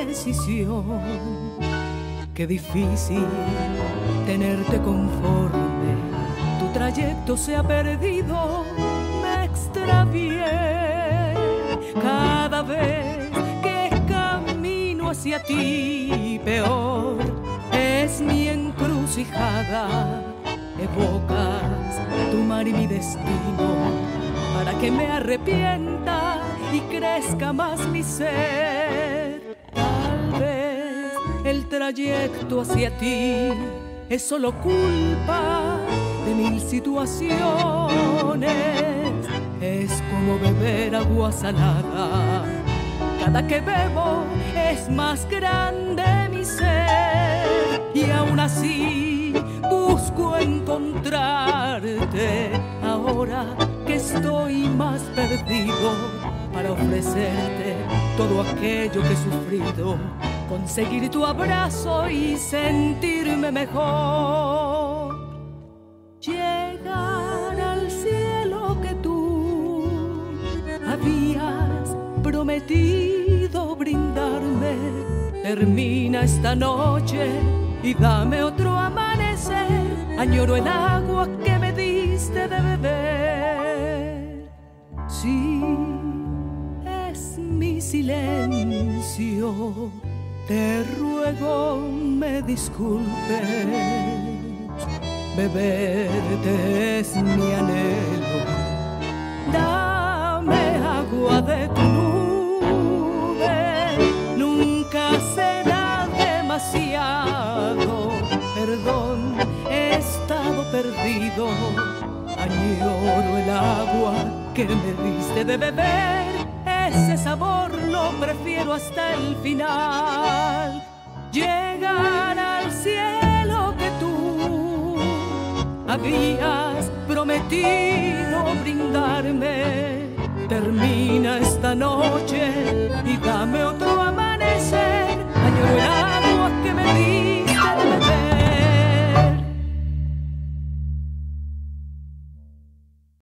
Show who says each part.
Speaker 1: decisión. Qué difícil tenerte conforme, tu trayecto se ha perdido, me extravié. Cada vez que camino hacia ti, peor es mi encrucijada. Evocas tu mar y mi destino para que me arrepienta y crezca más mi ser. Tal vez el trayecto hacia ti es solo culpa de mil situaciones. Es como beber agua salada, cada que bebo es más grande mi ser. Y aún así busco encontrarte ahora que estoy más perdido, para ofrecerte todo aquello que he sufrido, conseguir tu abrazo y sentirme mejor. Llegar al cielo que tú habías prometido brindarme, termina esta noche y dame otro amanecer. Añoro el agua que me diste de beber. Sí, es mi silencio, te ruego me disculpes. Beberte es mi anhelo, dame agua de tu nube. Nunca será demasiado, perdón, he estado perdido. Añoro el agua que me diste de beber, ese sabor lo prefiero hasta el final. Llegar al cielo que tú habías prometido brindarme, termina esta noche